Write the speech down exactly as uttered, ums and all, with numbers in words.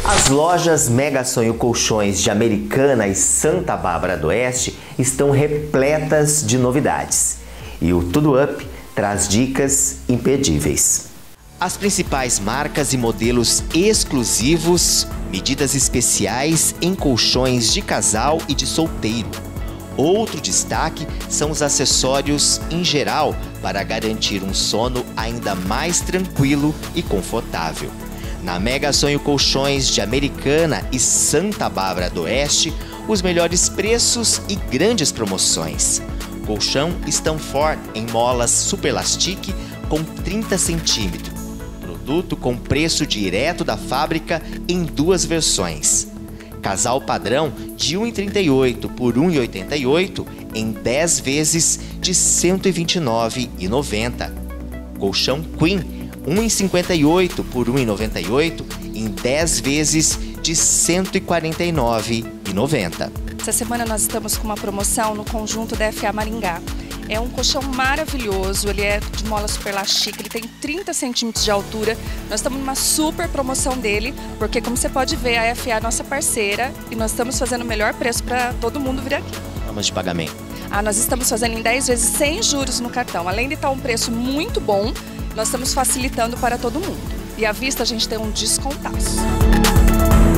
As lojas Mega Sonho Colchões de Americana e Santa Bárbara do Oeste estão repletas de novidades. E o Tudo Up traz dicas imperdíveis. As principais marcas e modelos exclusivos, medidas especiais em colchões de casal e de solteiro. Outro destaque são os acessórios em geral para garantir um sono ainda mais tranquilo e confortável. Na Mega Sonho Colchões de Americana e Santa Bárbara do Oeste, os melhores preços e grandes promoções. Colchão Stanford em molas Superlastic com trinta centímetros. Produto com preço direto da fábrica em duas versões. Casal padrão de um real e trinta e oito centavos por um real e oitenta e oito centavos em dez vezes de cento e vinte e nove reais e noventa centavos. Colchão Queen um real e cinquenta e oito centavos por um real e noventa e oito centavos em dez vezes de cento e quarenta e nove reais e noventa centavos. Essa semana nós estamos com uma promoção no conjunto da F A Maringá. É um colchão maravilhoso, ele é de mola Superlastic, ele tem trinta centímetros de altura. Nós estamos numa super promoção dele, porque como você pode ver, a F A é a nossa parceira e nós estamos fazendo o melhor preço para todo mundo vir aqui. Formas de pagamento? Ah, nós estamos fazendo em dez vezes sem juros no cartão. Além de estar um preço muito bom, nós estamos facilitando para todo mundo. E à vista a gente tem um descontaço.